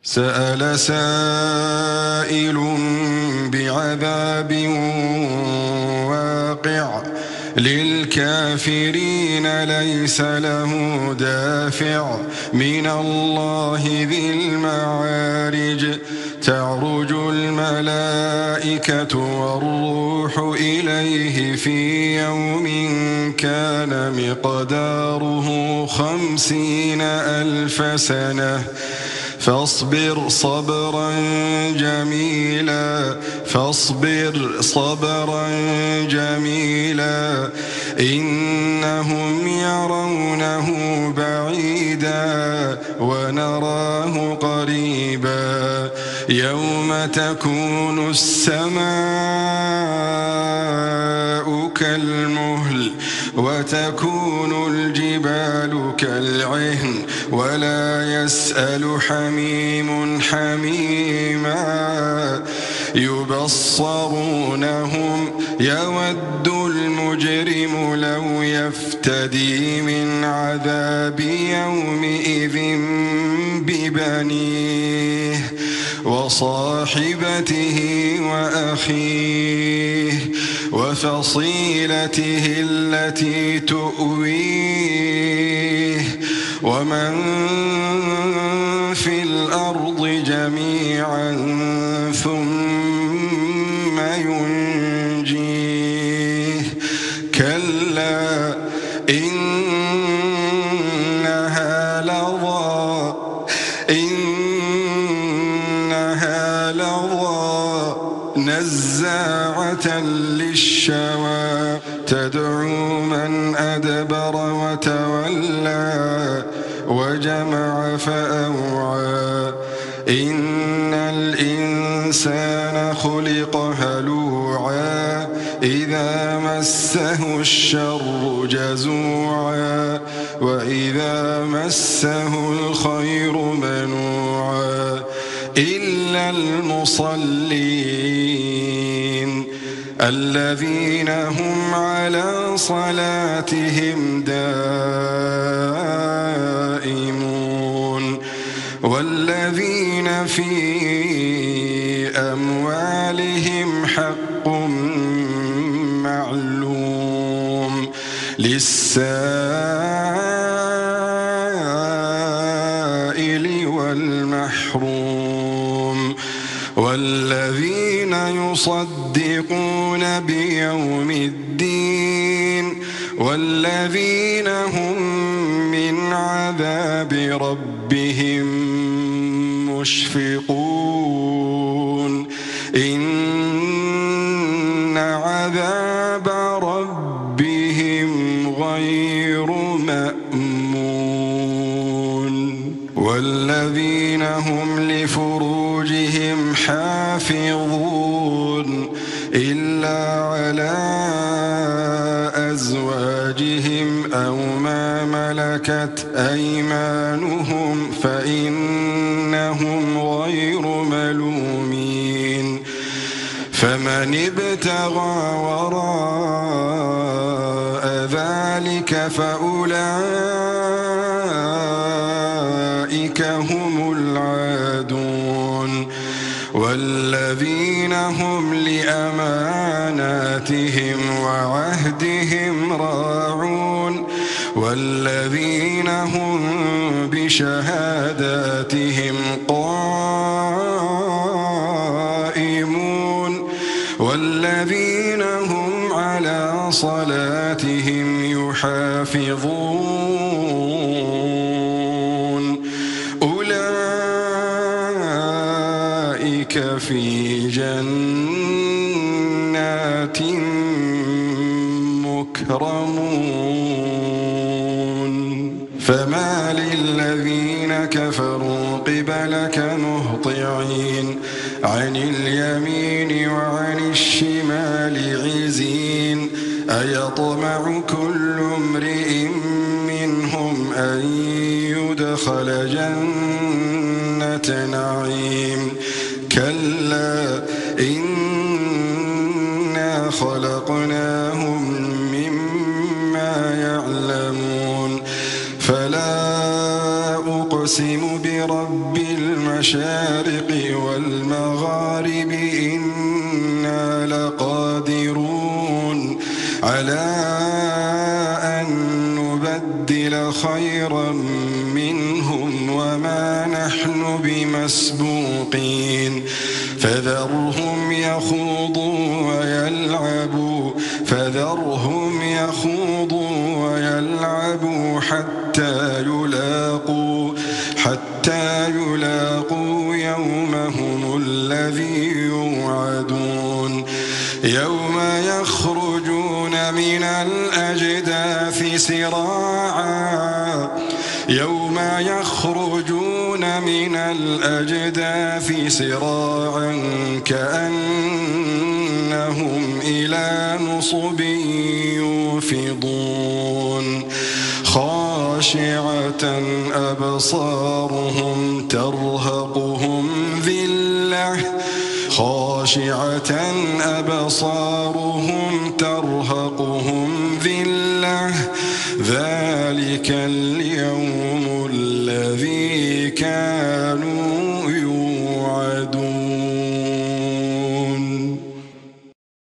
سأل سائل بعذاب واقع للكافرين ليس له دافع من الله ذي المعارج تعرج الملائكة والروح إليه في يوم كان مقداره 50,000 سنة فاصبر صبرا جميلا إنهم يرونه بعيدا ونراه قريبا يوم تكون السماء كالمهل وتكون الجبال كالعهن ولا يسأل حميم حميما يبصرونهم يود المجرم لو يفتدي من عذاب يومئذ ببنيه وصاحبته وأخيه وفصيلته التي تؤويه ومن في الأرض جميعا ثم ينجيه كلا إنها لظى نزاعة للشوى تدعو من أدبر وتولى وجمع فأوعى إن الإنسان خلق هلوعا إذا مسه الشر جزوعا وإذا مسه الخير منوعا إلا المصلين الذين هم على صلاتهم دائمون والذين في أموالهم حق معلوم للسائل والمحروم والذين يصدقون بيوم الدين والذين هم من عذاب ربهم مشفقون إن عذاب ربهم غير مأمون والذين هم لفروجهم حافظون إلا على أزواجهم أو ما ملكت أيمانهم فإنهم غير ملومين فمن ابتغى وراء ذلك فأولئك هم العادون والذين هم لأماناتهم وعهدهم راعون والذين هم بشهاداتهم قائمون والذين هم على صلاتهم يحافظون أولئك في جنات مكرمون فما للذين كفروا قبلك مهطعين عن اليمين وعن الشمال عزين أيطمع كل امرئ منهم أن يدخل جنة نعيم كلا إنا خلقناهم مما يعلمون فلا أقسم برب المشرق المشارق والمغارب إنا لقادرون على أن نبدل خيرا منهم وما نحن بمسبوقين فذرهم يخوضوا ويلعبوا حتى يلاقوا يومهم الذي يوعدون يوم يخرجون من الأجداث سراعا كأنهم إلى نصب يوفضون خاشعة أبصارهم ترهقهم ذلة ذلك اليوم الذي كانوا